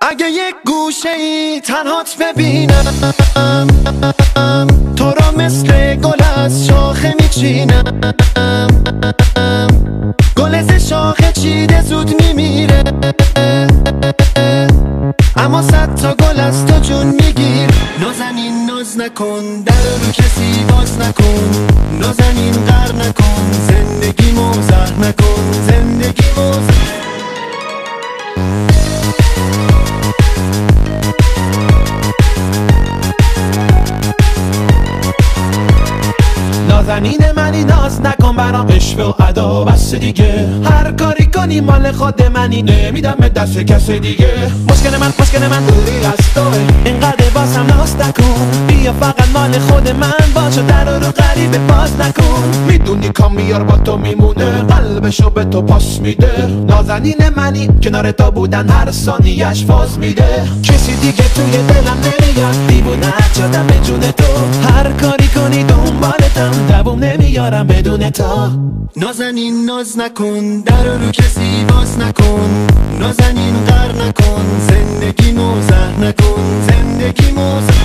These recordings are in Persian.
اگه یک گوشه ای تنهات ببینم، تو را مثل گل از شاخه میچینم. گل ز شاخه چیده زود میمیره، اما 100 تا گل از تو جون میگیر. نازنین ناز نکن، در رو کسی باز نکن. نازنین غر نکن، زندگی موزه نکن. زندگی موزه. نازنین منی، ناز نکن برام عشق و ادا بس دیگه. هر کاری کنی مال خود منی، نمیدم به دست کس دیگه. مشکل من دوری از توه، اینقدر بازم ناز نکن. بیا فقط مال خود من باش و در رو غریبه باز نکن. میدونی کامیار با تو میمونه، قلبشو به تو پاس میده. نازنین منی، کنار تو بودن هر ثانیه‌اش فاز میده. کسی دیگه توی دلم نمیاد، دیوونه شدم به جون تو. هر کاری کنی دنبالتم، دووم نمیارم بدون تو. نازنین ناز نکن، در رو کسی باز نکن. نازنین غر نکن، زندگی موزه نکن. زندگی موزه.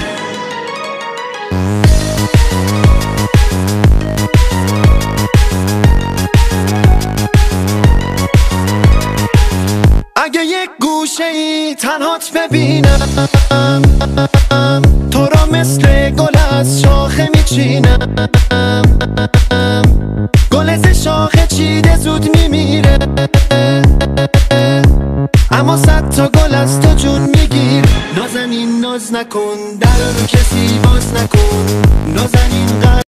اگه یک گوشه ای تنهات ببینم، تو را مثل گل از شاخه میچینم. گل ز شاخه چیده زود میمیره، اما 100 تا گل از تو جون میگیر. نازنین ناز نکن، در رو کسی باز نکن. نازنین